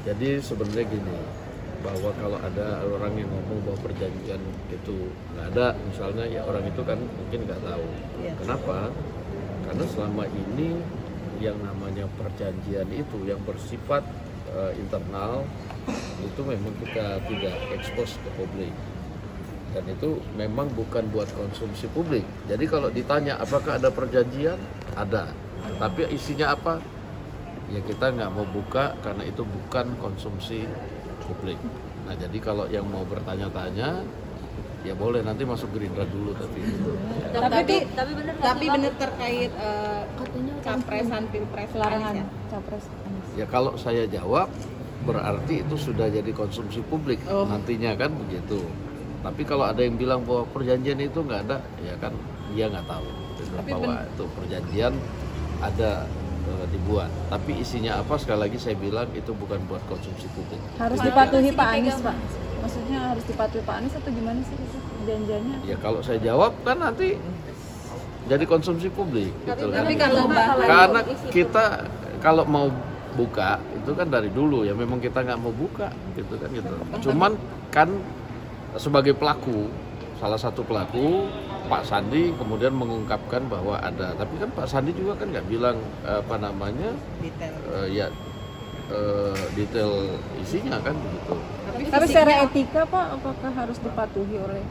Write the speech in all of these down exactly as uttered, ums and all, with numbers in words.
Jadi sebenarnya gini, bahwa kalau ada orang yang ngomong bahwa perjanjian itu nggak ada, misalnya ya orang itu kan mungkin nggak tahu. Ya. Kenapa? Karena selama ini yang namanya perjanjian itu yang bersifat uh, internal itu memang kita tidak ekspos ke publik. Dan itu memang bukan buat konsumsi publik. Jadi kalau ditanya apakah ada perjanjian, ada. Tapi isinya apa? Ya kita nggak mau buka karena itu bukan konsumsi publik. Nah jadi kalau yang mau bertanya-tanya, ya boleh nanti masuk Gerindra dulu tapi. Ya. Tapi Tapi tapi benar tapi benar terkait uh, katanya capresan pilpres larangan Anies ya? capres Anies. Ya kalau saya jawab berarti itu sudah jadi konsumsi publik Oh. nantinya kan begitu. Tapi kalau ada yang bilang bahwa perjanjian itu nggak ada, ya kan dia nggak tahu gitu, Tapi bahwa ben- itu perjanjian ada e, dibuat. Tapi isinya apa sekali lagi saya bilang itu bukan buat konsumsi publik. Harus Malah dipatuhi masih Pak Anies, dipegang. Pak. Maksudnya harus dipatuhi Pak Anies atau gimana sih itu perjanjiannya? Ya kalau saya jawab kan nanti jadi konsumsi publik gitu kan. Tapi kalau bahwa Karena kita kalau mau buka itu kan dari dulu ya memang kita nggak mau buka gitu kan gitu. Cuman kan sebagai pelaku, salah satu pelaku Pak Sandi kemudian mengungkapkan bahwa ada, tapi kan Pak Sandi juga kan nggak bilang apa namanya detail. eh, ya eh, detail isinya kan begitu. Tapi secara etika Pak, apakah harus dipatuhi oleh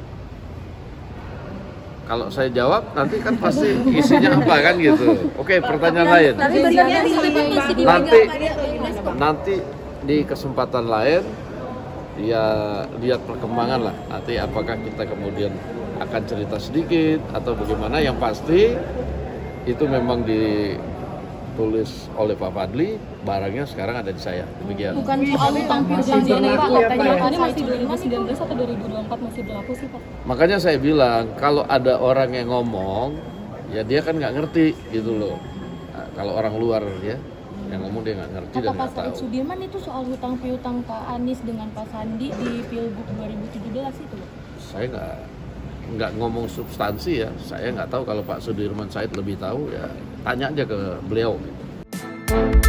Kalau saya jawab nanti kan pasti isinya apa kan gitu. Oke, pertanyaan lain. Tapi benarnya di Nanti nanti di kesempatan lain ya lihat perkembangan lah. Nanti apakah kita kemudian akan cerita sedikit atau bagaimana, yang pasti itu memang ditulis oleh Pak Fadli, barangnya sekarang ada di saya. Demikian. Bukan soal utang perjanjian Pak, katanya ini masih dua ribu sembilan belas atau dua ribu dua puluh empat masih berlaku sih Pak? Makanya saya bilang kalau ada orang yang ngomong ya dia kan nggak ngerti gitu loh. Nah, kalau orang luar ya yang ngomong dia nggak ngerti Kata dan Pak nggak Said tahu. Sudirman itu soal hutang piutang Pak Anies dengan Pak Sandi di Pilgub dua ribu tujuh belas itu. Saya nggak nggak ngomong substansi ya. Saya nggak tahu, kalau Pak Sudirman Said lebih tahu ya tanya aja ke beliau. Gitu.